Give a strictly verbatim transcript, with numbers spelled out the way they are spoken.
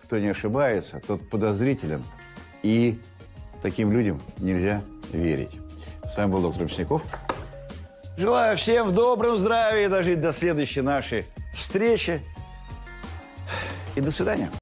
кто не ошибается, тот подозрителен. И таким людям нельзя верить. С вами был доктор Мясников. Желаю всем в добром здравии, дожить до следующей нашей встречи. И до свидания.